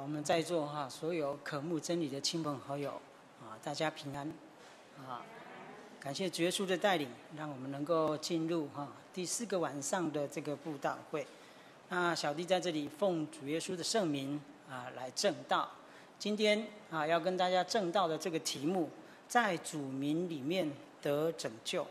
我们在座所有渴慕真理的亲朋好友大家平安感谢主耶稣的带领，让我们能够进入第4个晚上的这个布道会。那小弟在这里奉主耶稣的圣名来证道。今天要跟大家证道的这个题目，在主名里面得拯救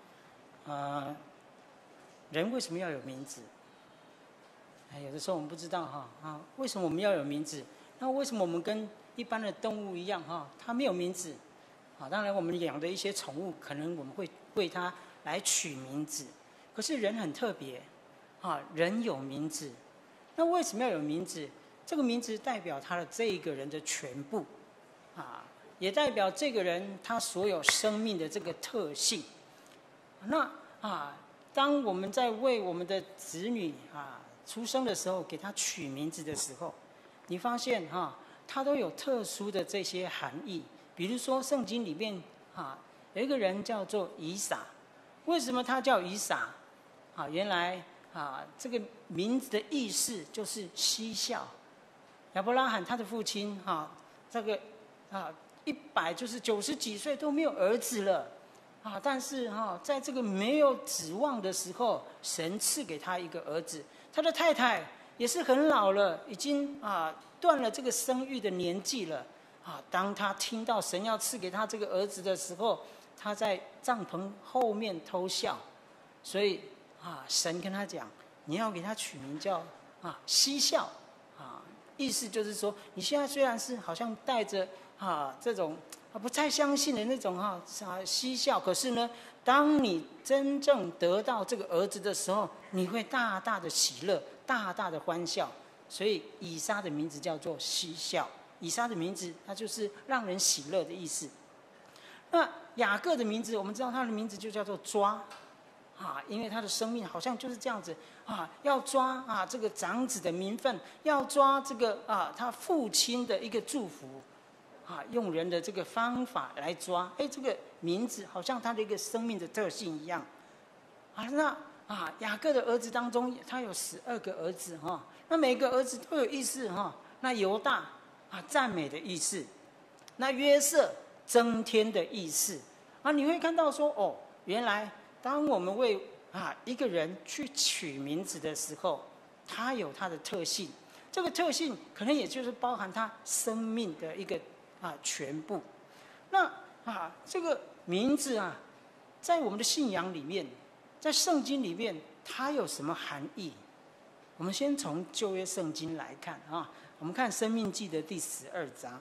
人为什么要有名字？有的时候我们不知道为什么我们要有名字？那为什么我们跟一般的动物一样它没有名字？当然我们养的一些宠物，可能我们会为它来取名字。可是人很特别人有名字。那为什么要有名字？这个名字代表他的这一个人的全部也代表这个人他所有生命的这个特性。那当我们在为我们的子女出生的时候，给他取名字的时候，你发现他都有特殊的这些含义。比如说圣经里面有一个人叫做以撒。为什么他叫以撒？原来这个名字的意思就是嬉笑。亚伯拉罕他的父亲这个就是90几岁都没有儿子了但是在这个没有指望的时候，神赐给他一个儿子。他的太太也是很老了，已经断了这个生育的年纪了当他听到神要赐给他这个儿子的时候，他在帐篷后面偷笑。所以神跟他讲，你要给他取名叫嬉笑意思就是说，你现在虽然是好像带着这种不太相信的那种嬉笑，可是呢，当你真正得到这个儿子的时候，你会大大的喜乐，大大的欢笑。所以以撒的名字叫做嬉笑。以撒的名字它就是让人喜乐的意思。那雅各的名字，我们知道他的名字就叫做抓因为他的生命好像就是这样子要抓这个长子的名分，要抓这个他父亲的一个祝福用人的这个方法来抓。这个名字好像他的一个生命的特性一样那雅各的儿子当中，他有12个儿子那每个儿子都有意思那犹大赞美的意思，那约瑟增添的意思你会看到说原来当我们为一个人去取名字的时候，他有他的特性，这个特性可能也就是包含他生命的一个全部。那这个名字在我们的信仰里面，在圣经里面，它有什么含义？我们先从旧约圣经来看我们看申命记的第12章。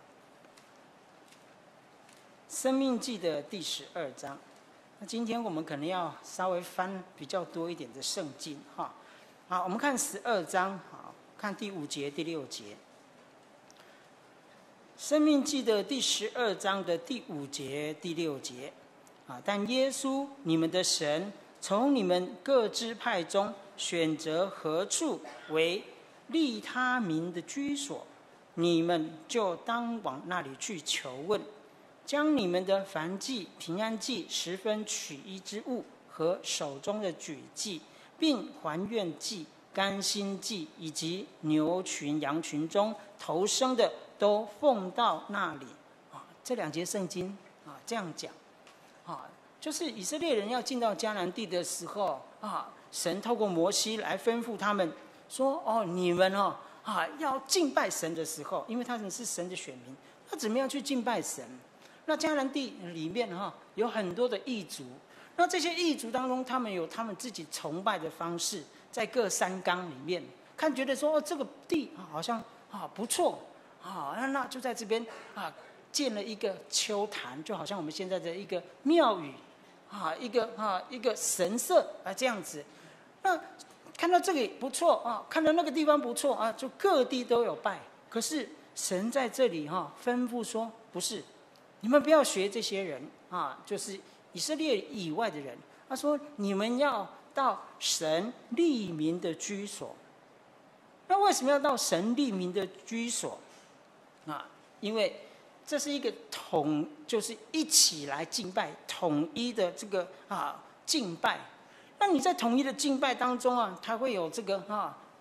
申命记的第12章，那今天我们可能要稍微翻比较多一点的圣经我们看12章看第5节、第6节。申命记的第12章的第5节、第6节但耶稣你们的神从你们各支派中选择何处为利他民的居所，你们就当往那里去求问，将你们的燔祭、平安祭、10分取一之物和手中的举祭，并还愿祭、甘心祭以及牛群、羊群中头生的，都奉到那里这2节圣经这样讲就是以色列人要进到迦南地的时候神透过摩西来吩咐他们说你们要敬拜神的时候，因为他们是神的选民，那怎么样去敬拜神？那迦南地里面有很多的异族，那这些异族当中，他们有他们自己崇拜的方式，在各山冈里面看，觉得说这个地好像不错那就在这边建了一个丘坛，就好像我们现在的一个庙宇一个神社这样子。那看到这里不错看到那个地方不错就各地都有拜。可是神在这里吩咐说，不是，你们不要学这些人就是以色列以外的人。他说你们要到神立民的居所。那为什么要到神立民的居所因为这是一个就是一起来敬拜，统一的这个敬拜。那你在统一的敬拜当中它会有这个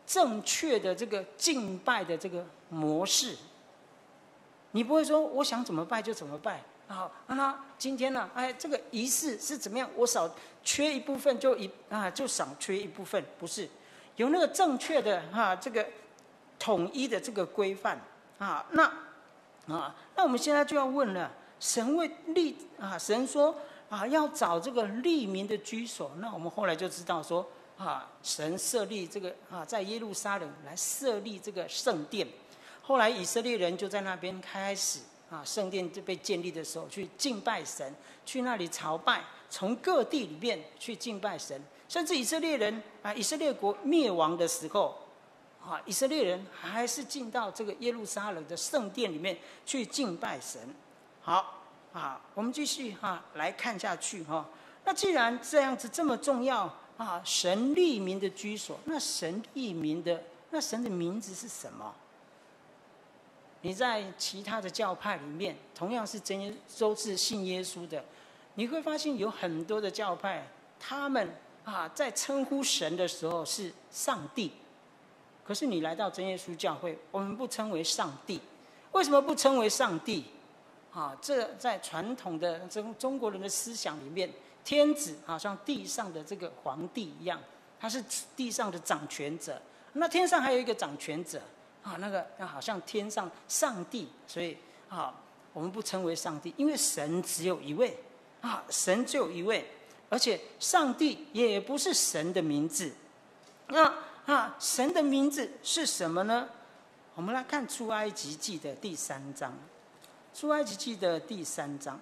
正确的这个敬拜的这个模式。你不会说我想怎么拜就怎么拜。好，那今天呢？这个仪式是怎么样？我少缺一部分就少缺一部分，不是有那个正确的这个统一的这个规范那我们现在就要问了：神为神说要找这个利民的居所。那我们后来就知道说神设立这个在耶路撒冷来设立这个圣殿。后来以色列人就在那边开始圣殿就被建立的时候去敬拜神，去那里朝拜，从各地里面去敬拜神。甚至以色列人以色列国灭亡的时候以色列人还是进到这个耶路撒冷的圣殿里面去敬拜神。好我们继续来看下去那既然这样子这么重要神立民的居所，那神立民的神的名字是什么？你在其他的教派里面，同样是都是信耶稣的，你会发现有很多的教派，他们在称呼神的时候是上帝。可是你来到真耶稣教会，我们不称为上帝。为什么不称为上帝？这在传统的中国人的思想里面，天子好像地上的这个皇帝一样，他是地上的掌权者。那天上还有一个掌权者那个好像天上上帝。所以我们不称为上帝，因为神只有一位神只有一位，而且上帝也不是神的名字。那神的名字是什么呢？我们来看出埃及记的第3章。出埃及记的第3章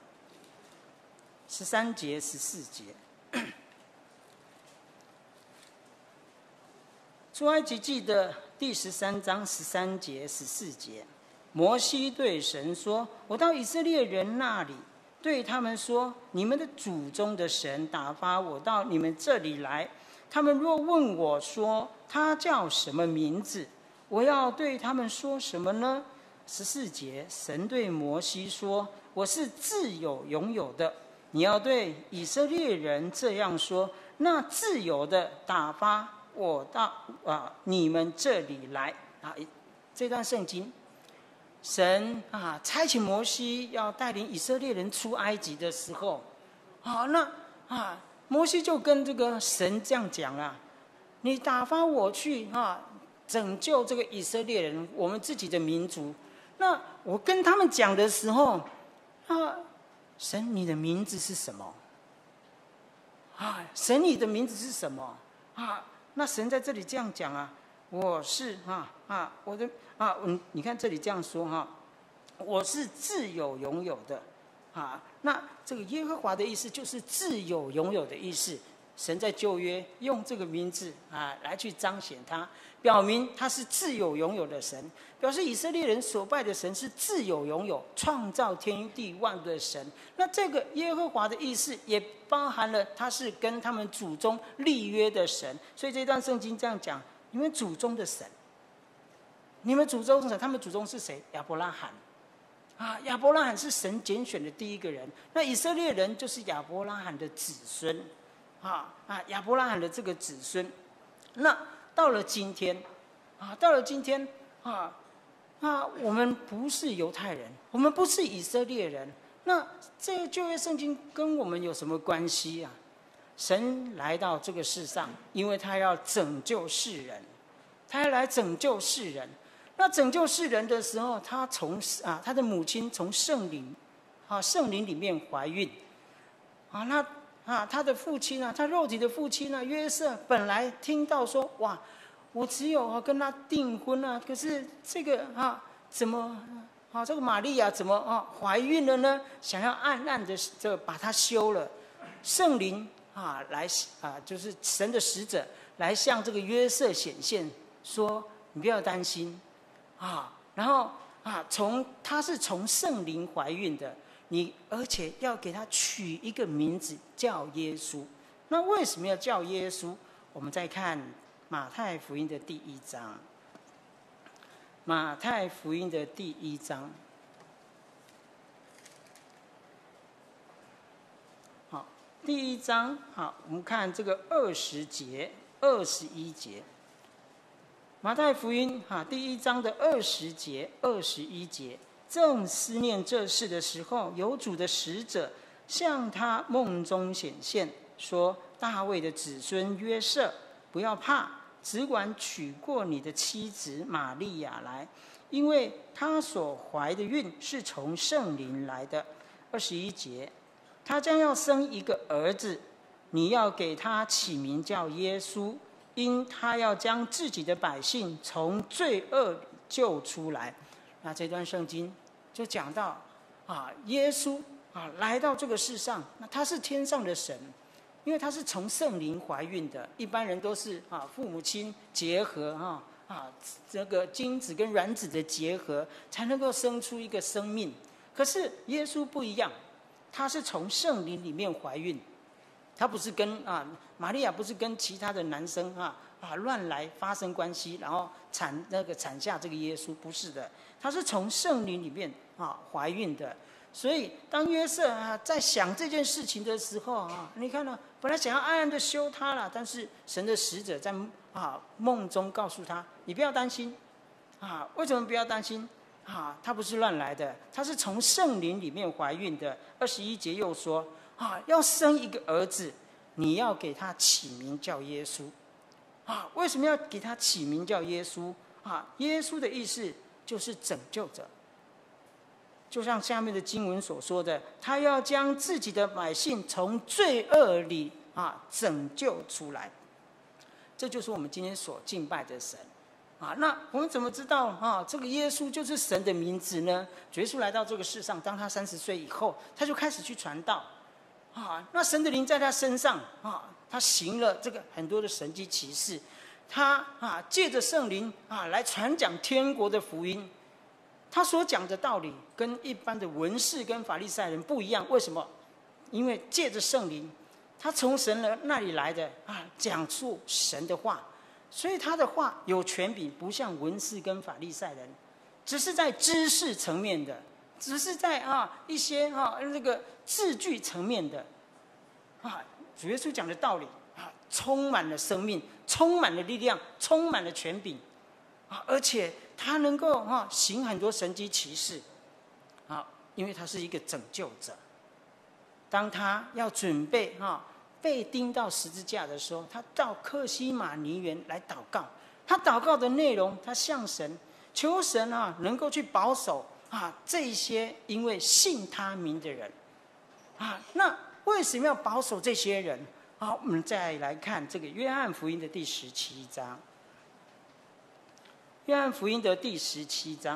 13节14节。出埃及记的第13章13节14节，摩西对神说：我到以色列人那里，对他们说，你们的祖宗的神打发我到你们这里来，他们若问我说他叫什么名字，我要对他们说什么呢？14节，神对摩西说：我是自有永有的，你要对以色列人这样说，那自由的打发我到你们这里来。这段圣经，神差遣摩西要带领以色列人出埃及的时候摩西就跟这个神这样讲你打发我去拯救这个以色列人，我们自己的民族。那我跟他们讲的时候神你的名字是什么神你的名字是什么那神在这里这样讲我是我的你看这里这样说我是自有永有的那这个耶和华的意思就是自有永有的意思。神在旧约用这个名字来去彰显他，表明他是自有永有的神，表示以色列人所拜的神是自有永有、创造天地万物的神。那这个耶和华的意思也包含了他是跟他们祖宗立约的神。所以这段圣经这样讲：你们祖宗的神，你们祖宗的神，他们祖宗是谁？亚伯拉罕亚伯拉罕是神拣选的第一个人，那以色列人就是亚伯拉罕的子孙亚伯拉罕的这个子孙。那到了今天我们不是犹太人，我们不是以色列人，那这个旧约圣经跟我们有什么关系神来到这个世上，因为他要拯救世人，他要来拯救世人。那拯救世人的时候，他他的母亲从圣灵里面怀孕他的父亲他肉体的父亲约瑟本来听到说，哇，我只有跟他订婚可是这个怎么这个玛利亚怎么怀孕了呢？想要暗暗的把她休了。圣灵来就是神的使者来向这个约瑟显现，说你不要担心然后他是从圣灵怀孕的。而且要给他取一个名字叫耶稣。那为什么要叫耶稣？我们再看马太福音的第1章。马太福音的第1章，第1章我们看这个20节、21节。 马太福音第1章的20节、21节，正思念这事的时候，有主的使者向他梦中显现，说：大卫的子孙约瑟，不要怕，只管娶过你的妻子玛利亚来，因为她所怀的孕是从圣灵来的。21节，他将要生一个儿子，你要给他起名叫耶稣，因他要将自己的百姓从罪恶里救出来。那这段圣经就讲到耶稣来到这个世上，那他是天上的神，因为他是从圣灵怀孕的。一般人都是父母亲结合这个精子跟卵子的结合，才能够生出一个生命。可是耶稣不一样，他是从圣灵里面怀孕，他不是跟玛利亚不是跟其他的男生乱来发生关系，然后产下这个耶稣，不是的，他是从圣灵里面怀孕的。所以当约瑟在想这件事情的时候你看呢，本来想要暗暗的休他了，但是神的使者在梦中告诉他：你不要担心为什么不要担心？他不是乱来的，他是从圣灵里面怀孕的。21节又说要生一个儿子，你要给他起名叫耶稣。为什么要给他起名叫耶稣？耶稣的意思就是拯救者，就像下面的经文所说的，他要将自己的百姓从罪恶里拯救出来。这就是我们今天所敬拜的神那我们怎么知道这个耶稣就是神的名字呢？耶稣来到这个世上，当他30岁以后，他就开始去传道那神的灵在他身上他行了这个很多的神迹奇事，他借着圣灵来传讲天国的福音。他所讲的道理跟一般的文士跟法利赛人不一样，为什么？因为借着圣灵，他从神那里来的讲述神的话，所以他的话有权柄，不像文士跟法利赛人只是在知识层面的，只是在一些那个字句层面的主耶稣讲的道理充满了生命，充满了力量，充满了权柄而且他能够行很多神迹奇事因为他是一个拯救者。当他要准备被钉到十字架的时候，他到客西马尼园来祷告。他祷告的内容，他向神求神能够去保守这些因为信他名的人那为什么要保守这些人我们再来看这个约翰福音的第17章。约翰福音的第17章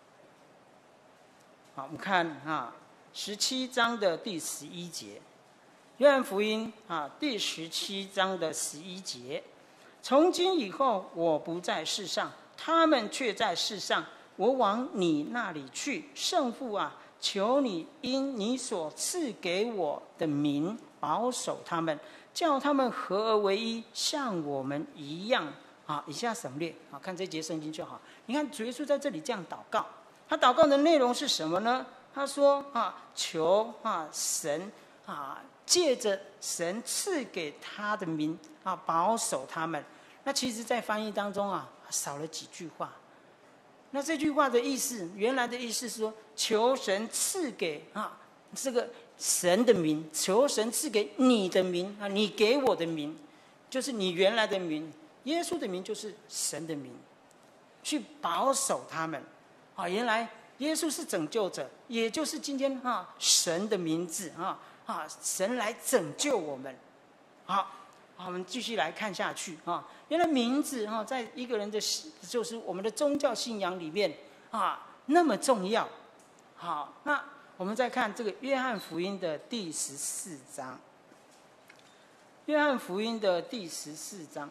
我们看17章的第11节。约翰福音第17章的11节：从今以后，我不在世上，他们却在世上。我往你那里去，圣父求你因你所赐给我的名保守他们，叫他们合而为一，像我们一样。以下省略看这节圣经就好。你看主耶稣在这里这样祷告，他祷告的内容是什么呢？他说求神借着神赐给他的名保守他们。那其实在翻译当中少了几句话。那这句话的意思，原来的意思是说，求神赐给这个神的名，求神赐给你的名你给我的名，就是你原来的名，耶稣的名就是神的名，去保守他们原来耶稣是拯救者，也就是今天神的名字神来拯救我们。好，我们继续来看下去原来名字在一个人的就是我们的宗教信仰里面那么重要。好，那我们再看这个约翰福音的第14章。约翰福音的第14章。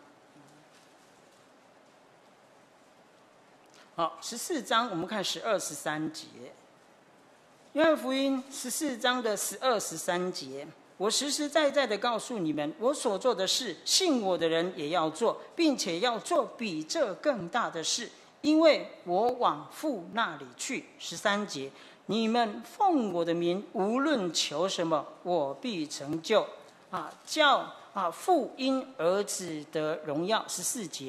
好，14章我们看12、13节。约翰福音14章的12、13节：我实实在在的告诉你们，我所做的事，信我的人也要做，并且要做比这更大的事，因为我往父那里去。13节：你们奉我的名，无论求什么，我必成就。叫父因儿子得荣耀。14节：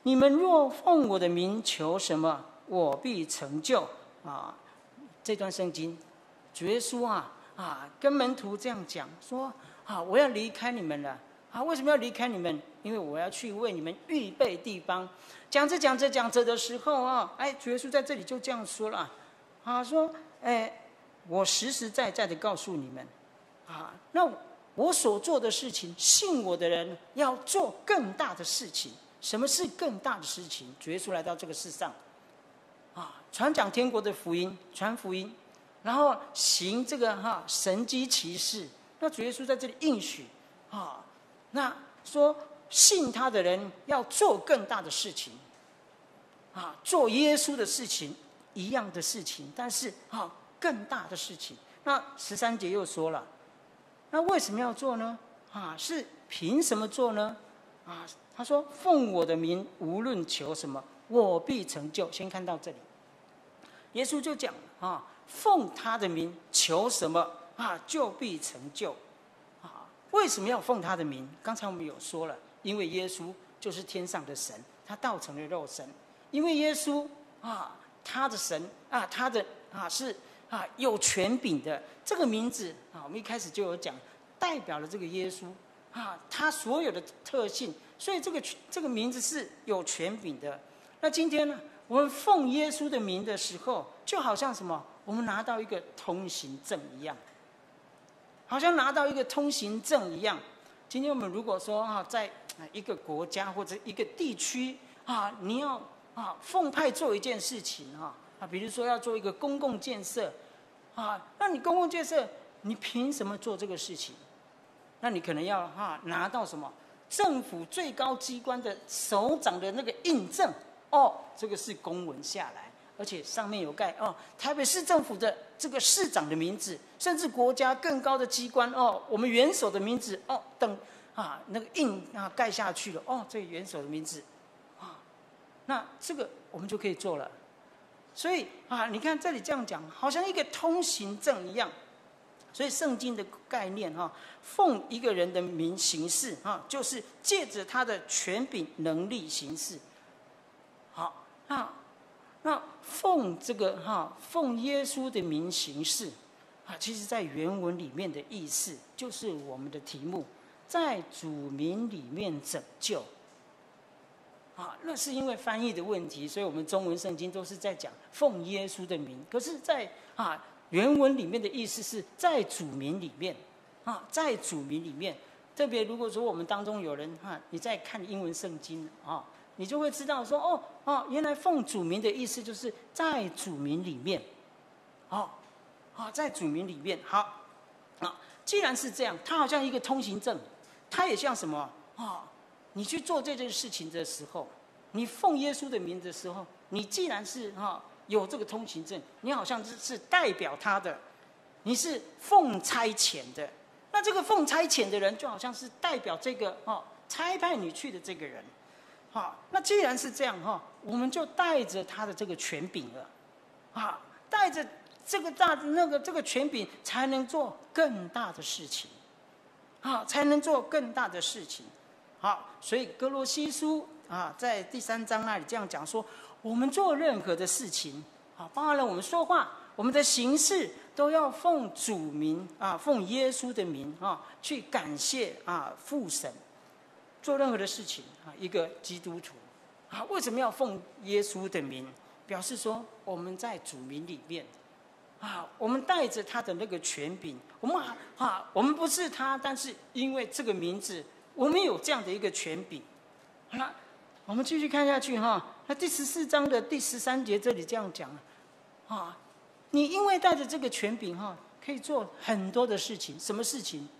你们若奉我的名求什么，我必成就。啊，这段圣经，主耶稣跟门徒这样讲说：我要离开你们了。为什么要离开你们？因为我要去为你们预备地方。讲着的时候主耶稣在这里就这样说了，说，我实实在在的告诉你们，那我所做的事情，信我的人要做更大的事情。什么是更大的事情？主耶稣来到这个世上，传讲天国的福音，传福音，然后行这个神迹奇事。那主耶稣在这里应许那说信他的人要做更大的事情，做耶稣的事情一样的事情，但是更大的事情。那13节又说了，那为什么要做呢？是凭什么做呢？他说奉我的名无论求什么，我必成就。先看到这里，耶稣就讲奉他的名求什么就必成就。为什么要奉他的名？刚才我们有说了，因为耶稣就是天上的神，他道成了肉身。因为耶稣他的神他的是有权柄的。这个名字我们一开始就有讲，代表了这个耶稣他所有的特性，所以这个名字是有权柄的。那今天呢，我们奉耶稣的名的时候，就好像什么？我们拿到一个通行证一样，好像拿到一个通行证一样。今天我们如果说在一个国家或者一个地区你要奉派做一件事情比如说要做一个公共建设那你公共建设，你凭什么做这个事情？那你可能要拿到什么政府最高机关的首长的那个印证这个是公文下来，而且上面有盖台北市政府的这个市长的名字，甚至国家更高的机关我们元首的名字等那个印盖下去了这个元首的名字那这个我们就可以做了。所以你看这里这样讲，好像一个通行证一样。所以圣经的概念奉一个人的名行事就是借着他的权柄能力行事。好，那奉这个奉耶稣的名行事其实在原文里面的意思就是我们的题目，在主名里面拯救。那是因为翻译的问题，所以我们中文圣经都是在讲奉耶稣的名，可是在原文里面的意思是在主名里面在主名里面。特别如果说我们当中有人你在看英文圣经你就会知道说原来奉主名的意思就是在主名里面在主名里面。好既然是这样，它好像一个通行证，它也像什么你去做这件事情的时候，你奉耶稣的名的时候，你既然是有这个通行证，你好像是代表他的，你是奉差遣的。那这个奉差遣的人就好像是代表这个差派你去的这个人。那既然是这样我们就带着他的这个权柄了带着这个这个权柄才能做更大的事情才能做更大的事情。所以哥罗西书在第3章那里这样讲说，我们做任何的事情包含了我们说话，我们的行事都要奉主名奉耶稣的名去感谢父神。做任何的事情一个基督徒为什么要奉耶稣的名？表示说我们在主名里面我们带着他的那个权柄，我们不是他，但是因为这个名字我们有这样的一个权柄。好了，我们继续看下去那第14章的第13节这里这样讲你因为带着这个权柄可以做很多的事情。什么事情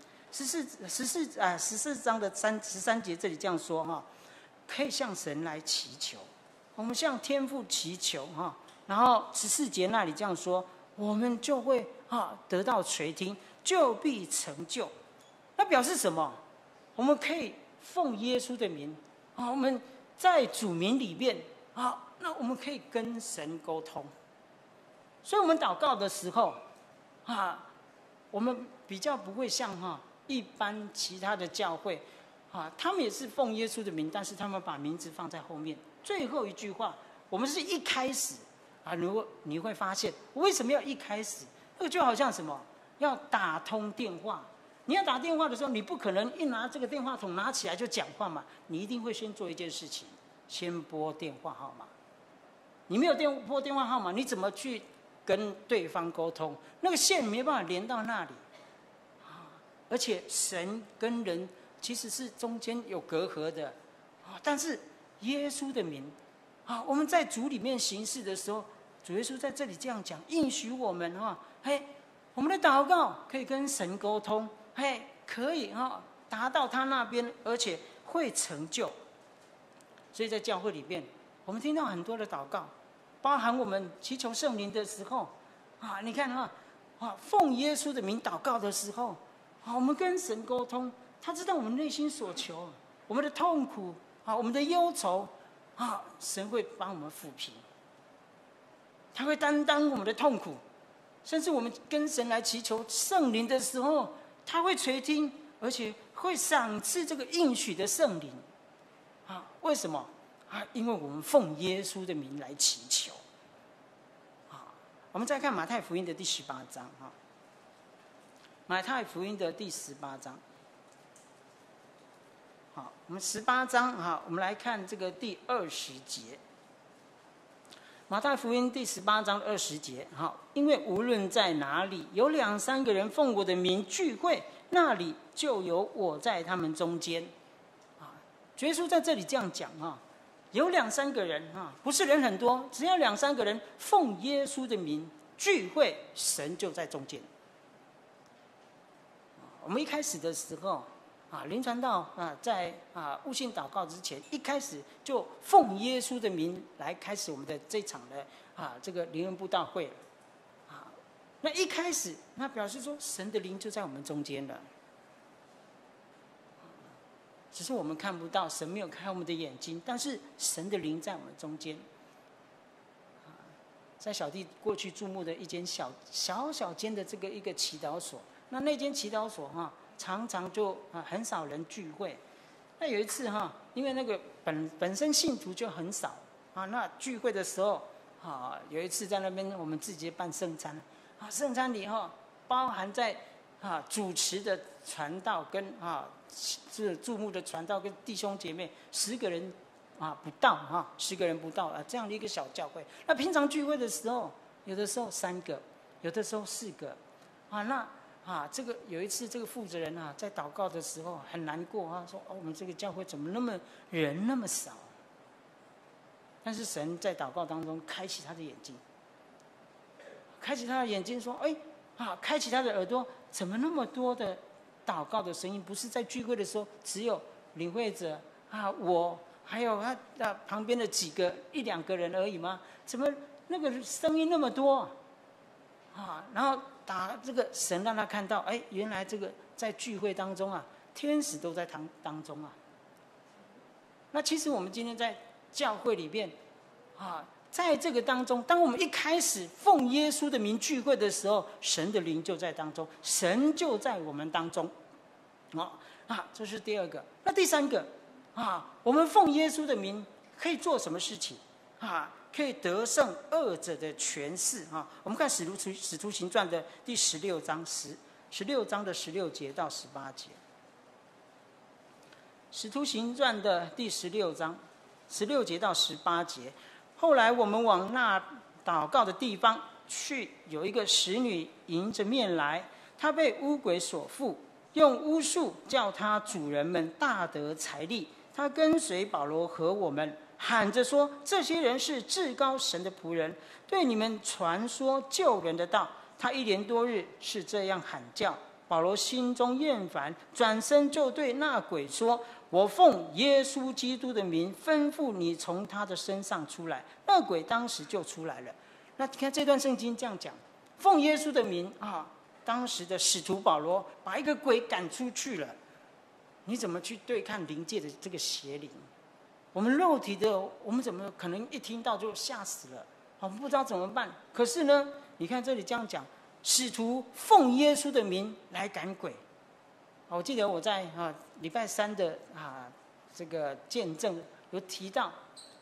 ？14章的13节这里这样说可以向神来祈求，我们向天父祈求然后14节那里这样说，我们就会得到垂听，就必成就。那表示什么？我们可以奉耶稣的名我们在主名里面那我们可以跟神沟通。所以我们祷告的时候我们比较不会像一般其他的教会他们也是奉耶稣的名，但是他们把名字放在后面最后一句话，我们是一开始啊，你会发现，为什么要一开始？那个就好像什么，要打通电话。你要打电话的时候，你不可能一拿这个电话筒拿起来就讲话嘛，你一定会先做一件事情，先拨电话号码。你没有拨电话号码，你怎么去跟对方沟通？那个线没办法连到那里。而且神跟人其实是中间有隔阂的，但是耶稣的名，我们在主里面行事的时候，主耶稣在这里这样讲，应许我们我们的祷告可以跟神沟通，可以达到他那边，而且会成就。所以在教会里面，我们听到很多的祷告，包含我们祈求圣灵的时候，你看奉耶稣的名祷告的时候。我们跟神沟通，他知道我们内心所求，我们的痛苦，我们的忧愁，神会帮我们抚平，他会担当我们的痛苦，甚至我们跟神来祈求圣灵的时候，他会垂听，而且会赏赐这个应许的圣灵。为什么？因为我们奉耶稣的名来祈求。我们再看马太福音的第18章马太福音的第18章，好，我们18章我们来看这个第20节。马太福音第18章20节，因为无论在哪里有2、3个人奉我的名聚会，那里就有我在他们中间。主耶稣在这里这样讲有2、3个人不是人很多，只要2、3个人奉耶稣的名聚会，神就在中间。我们一开始的时候林传道在悟性祷告之前，一开始就奉耶稣的名来开始我们的这场的这个灵恩布道会了那一开始，那表示说神的灵就在我们中间了，只是我们看不到，神没有开我们的眼睛，但是神的灵在我们中间。在小弟过去注目的一间小间的这个一个祈祷所。那间祈祷所常常就很少人聚会。那有一次因为那个本身信徒就很少那聚会的时候有一次在那边我们自己办圣餐圣餐里包含在主持的传道跟是注目的传道跟弟兄姐妹10个人不到10个人不到这样的一个小教会。那平常聚会的时候，有的时候3个，有的时候4个这个有一次，这个负责人在祷告的时候很难过说我们这个教会怎么人那么少？但是神在祷告当中开启他的眼睛，开启他的眼睛说开启他的耳朵，怎么那么多的祷告的声音？不是在聚会的时候只有领会者我还有他旁边的1、2个人而已吗？怎么那个声音那么多然后打这个神让他看到，原来这个在聚会当中天使都在当中那其实我们今天在教会里面在这个当中，当我们一开始奉耶稣的名聚会的时候，神的灵就在当中，神就在我们当中这是第2个。那第3个我们奉耶稣的名可以做什么事情可以得胜恶者的权势我们看使徒行传的第16章16章的16节到18节。使徒行传的第16章16节到18节。后来我们往那祷告的地方去，有一个使女迎着面来，她被污鬼所附，用巫术叫她主人们大得财力。她跟随保罗和我们，喊着说：这些人是至高神的仆人，对你们传说救人的道。他1连多日是这样喊叫。保罗心中厌烦，转身就对那鬼说：我奉耶稣基督的名吩咐你从他的身上出来。那鬼当时就出来了。那你看这段圣经这样讲，奉耶稣的名当时的使徒保罗把一个鬼赶出去了。你怎么去对抗灵界的这个邪灵？我们肉体的，我们怎么可能一听到就吓死了？我们不知道怎么办。可是呢，你看这里这样讲，使徒奉耶稣的名来赶鬼。我记得我在礼拜3的这个见证有提到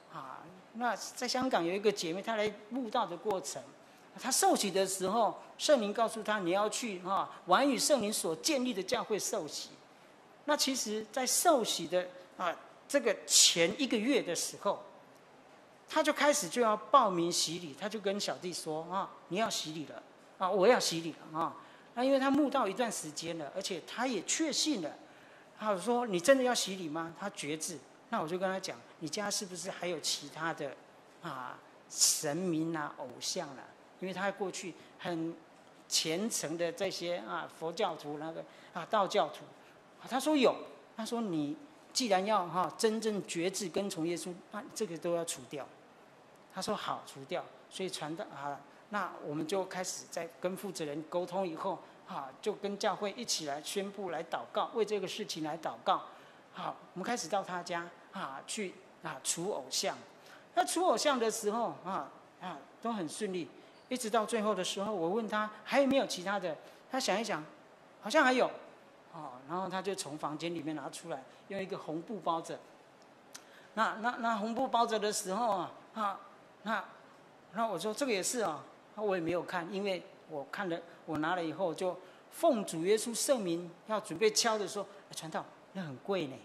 那在香港有一个姐妹，她来慕道的过程，她受洗的时候，圣灵告诉她你要去晚屿圣灵所建立的教会受洗。那其实，在受洗的这个前1个月的时候，他就开始就要报名洗礼，他就跟小弟说你要洗礼了我要洗礼了那因为他慕道一段时间了，而且他也确信了。他说：“你真的要洗礼吗？”他决志。那我就跟他讲：“你家是不是还有其他的神明偶像啦？因为他过去很虔诚的这些佛教徒道教徒。”他说有。他说：“你既然要真正决志跟从耶稣，那这个都要除掉。”他说好，除掉。所以传道那我们就开始在跟负责人沟通以后就跟教会一起来宣布来祷告，为这个事情来祷告。好，我们开始到他家去除偶像。那除偶像的时候都很顺利，一直到最后的时候，我问他还有没有其他的，他想一想，好像还有然后他就从房间里面拿出来，用一个红布包着。那红布包着的时候那我说这个也是我也没有看，因为我看了，我拿了以后就奉主耶稣圣名要准备敲的时候，传道那很贵呢。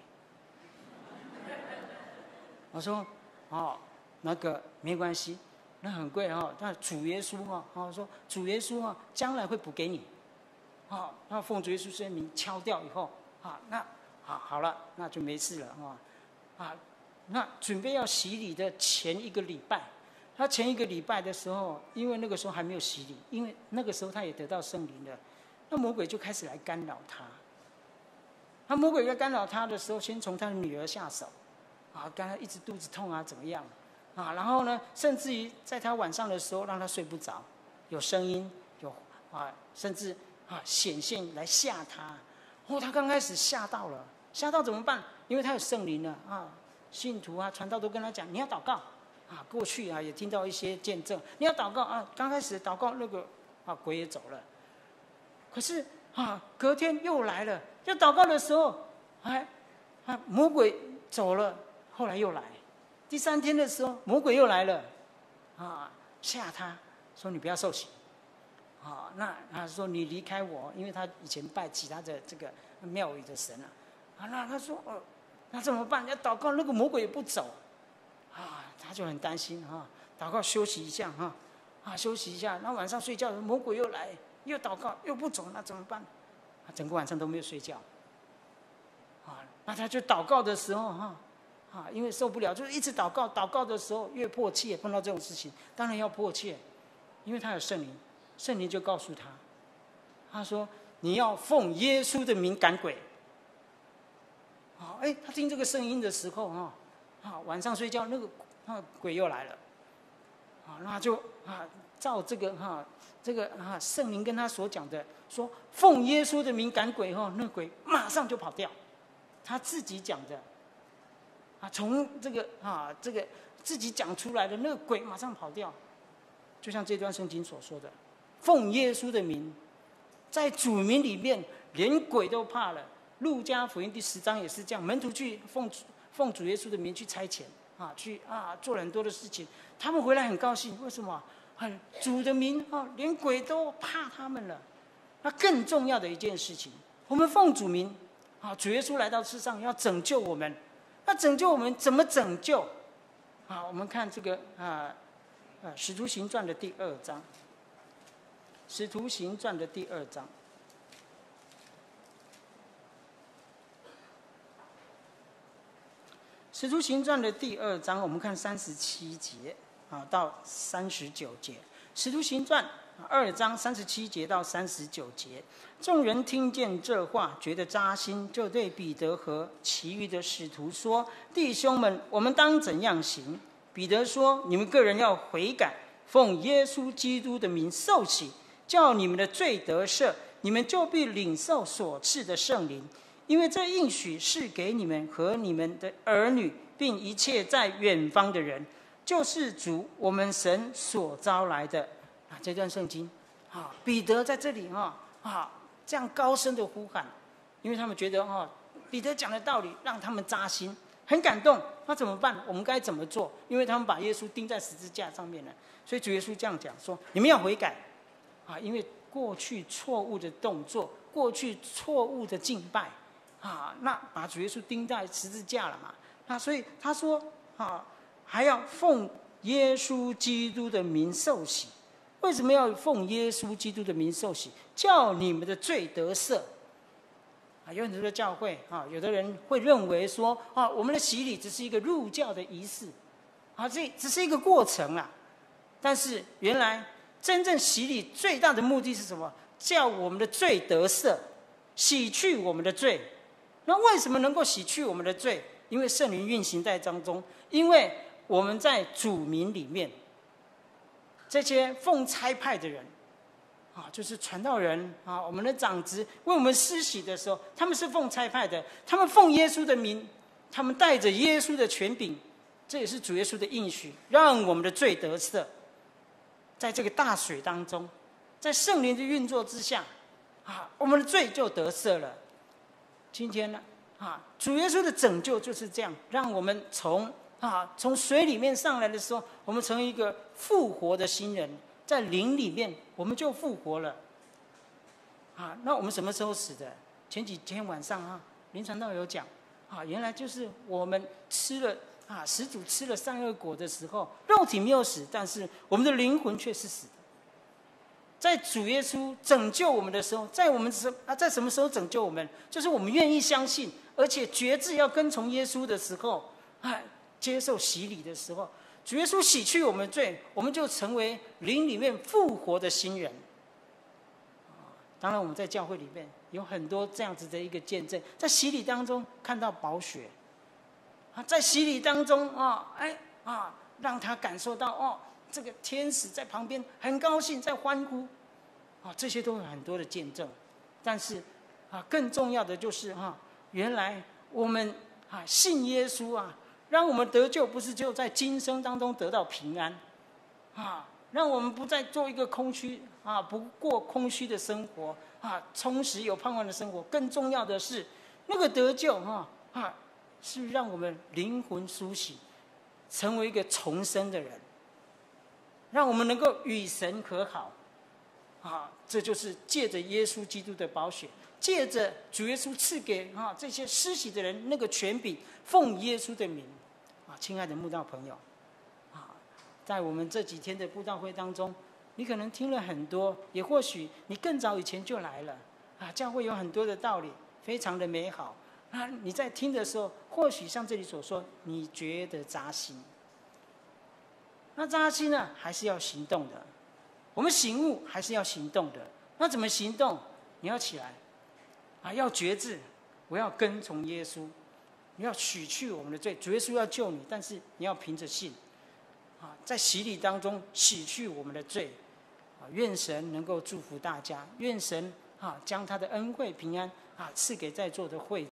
我说那个没关系，那很贵那主耶稣我说主耶稣将来会补给你那奉主耶稣圣名敲掉以后那好了，那就没事了那准备要洗礼的前1个礼拜。他前1个礼拜的时候，因为那个时候还没有洗礼，因为那个时候他也得到圣灵了，那魔鬼就开始来干扰他。他魔鬼在干扰他的时候，先从他的女儿下手刚才一直肚子痛怎么样然后呢，甚至于在他晚上的时候让他睡不着，有声音，有甚至显现来吓他。他刚开始吓到了，吓到怎么办？因为他有圣灵了信徒传道都跟他讲，你要祷告过去也听到一些见证，你要祷告刚开始祷告那个鬼也走了。可是隔天又来了，就祷告的时候魔鬼走了，后来又来。第3天的时候魔鬼又来了吓他说你不要受洗那他说你离开我，因为他以前拜其他的这个庙宇的神那他说那怎么办？要祷告，那个魔鬼也不走他就很担心祷告休息一下休息一下。那晚上睡觉魔鬼又来，又祷告又不走，那怎么办？整个晚上都没有睡觉那他就祷告的时候因为受不了，就一直祷告。祷告的时候越迫切，碰到这种事情当然要迫切，因为他有圣灵，圣灵就告诉他说你要奉耶稣的名赶鬼。他听这个声音的时候晚上睡觉那个鬼又来了那就照这个圣灵跟他所讲的说奉耶稣的名赶鬼那鬼马上就跑掉。他自己讲的从这个自己讲出来的那个鬼马上跑掉。就像这段圣经所说的，奉耶稣的名，在主名里面连鬼都怕了。路加福音第10章也是这样，门徒去奉主耶稣的名去差遣去做了很多的事情，他们回来很高兴。为什么？主的名连鬼都怕他们了。那更重要的一件事情，我们奉主名主耶稣来到世上要拯救我们。那拯救我们怎么拯救我们看这个使徒行传的第2章，使徒行传的第2章。使徒行传的第2章，我们看37节到39节。使徒行传2章37节到39节，众人听见这话，觉得扎心，就对彼得和其余的使徒说：“弟兄们，我们当怎样行？”彼得说：“你们个人要悔改，奉耶稣基督的名受洗，叫你们的罪得赦，你们就必领受所赐的圣灵。因为这应许是给你们和你们的儿女，并一切在远方的人，就是主我们神所招来的。”这段圣经彼得在这里这样高声的呼喊，因为他们觉得彼得讲的道理让他们扎心， 很感动。那怎么办？我们该怎么做？因为他们把耶稣钉在十字架上面了，所以主耶稣这样讲说：你们要悔改啊！因为过去错误的动作，过去错误的敬拜啊，那把主耶稣钉在十字架了嘛。那所以他说啊，还要奉耶稣基督的名受洗。为什么要奉耶稣基督的名受洗？叫你们的罪得赦。有很多的教会有的人会认为说我们的洗礼只是一个入教的仪式这只是一个过程啦。但是原来真正洗礼最大的目的是什么？叫我们的罪得赦，洗去我们的罪。那为什么能够洗去我们的罪？因为圣灵运行在当中，因为我们在主名里面，这些奉差派的人就是传道人我们的长子为我们施洗的时候，他们是奉差派的，他们奉耶稣的名，他们带着耶稣的权柄，这也是主耶稣的应许，让我们的罪得赦。在这个大水当中，在圣灵的运作之下我们的罪就得赦了。今天呢主耶稣的拯救就是这样，让我们从水里面上来的时候，我们成为一个复活的新人，在灵里面我们就复活了那我们什么时候死的？前几天晚上林传道有讲原来就是我们吃了始祖吃了善恶果的时候，肉体没有死，但是我们的灵魂却是死的。在主耶稣拯救我们的时候，在什么时候拯救我们？就是我们愿意相信，而且决志要跟从耶稣的时候接受洗礼的时候，主耶稣洗去我们的罪，我们就成为灵里面复活的新人。当然我们在教会里面有很多这样子的一个见证，在洗礼当中看到宝血在洗礼当中让他感受到这个天使在旁边很高兴在欢呼这些都有很多的见证。但是更重要的就是原来我们信耶稣让我们得救，不是就在今生当中得到平安让我们不再做一个空虚不过空虚的生活充实有盼望的生活。更重要的是那个得救是让我们灵魂苏醒，成为一个重生的人，让我们能够与神和好这就是借着耶稣基督的宝血，借着主耶稣赐给这些施洗的人那个权柄，奉耶稣的名亲爱的慕道朋友在我们这几天的布道会当中，你可能听了很多，也或许你更早以前就来了教会有很多的道理非常的美好你在听的时候，或许像这里所说，你觉得扎心。那扎心呢，还是要行动的。我们醒悟还是要行动的。那怎么行动？你要起来要决志，我要跟从耶稣，你要洗去我们的罪。主耶稣要救你，但是你要凭着信在洗礼当中洗去我们的罪愿神能够祝福大家，愿神将他的恩惠平安赐给在座的会